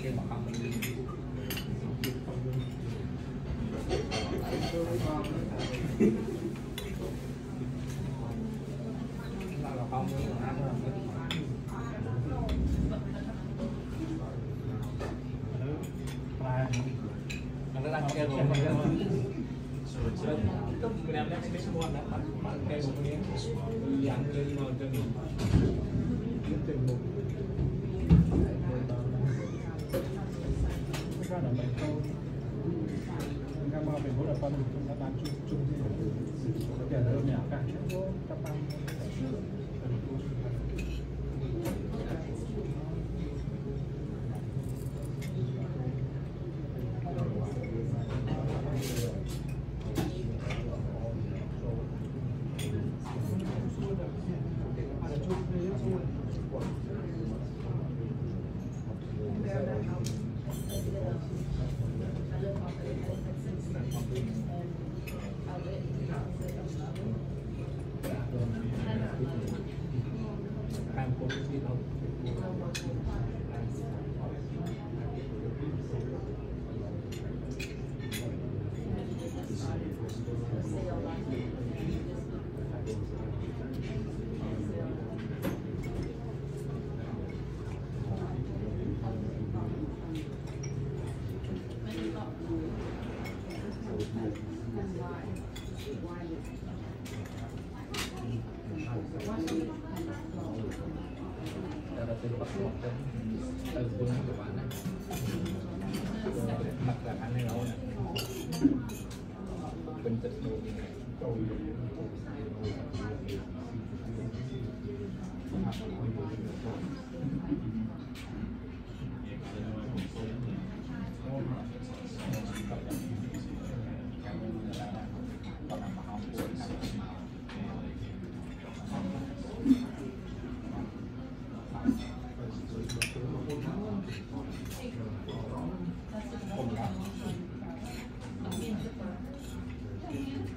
kia mà không là không nó đang kêu không mình làm cái số đó bạn kêu một cái dạng trên màu trên ra là mình câu ngắm mà mình muốn là con chúng ta bán chung tiền ở nhà cả chỗ các bạn mặt là anh này lâu nè bình tĩnh